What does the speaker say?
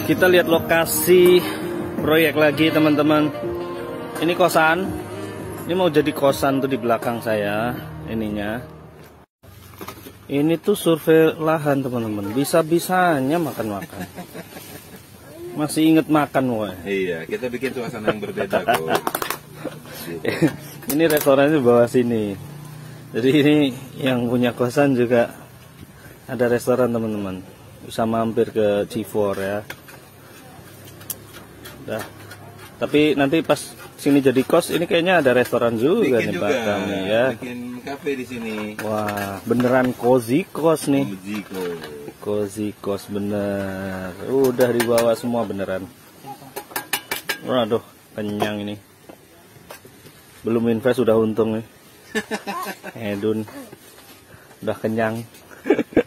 Kita lihat lokasi proyek lagi teman-teman. Ini kosan. Ini mau jadi kosan tuh di belakang saya ininya. Ini tuh survei lahan teman-teman. Bisa-bisanya makan-makan. Masih inget makan woy. Iya, kita bikin suasana yang berbeda kok. Ini restorannya di bawah sini. Jadi ini yang punya kosan juga ada restoran teman-teman. Bisa mampir ke C4 ya. Dah. Tapi nanti pas sini jadi kos, ini kayaknya ada restoran juga bikin nih Pak kami ya. Bikin kafe di sini. Wah, beneran cozy kos nih. Cozy. Cozy kos bener. Udah dibawa semua beneran. Waduh, kenyang ini. Belum invest udah untung nih. Edun. Udah kenyang.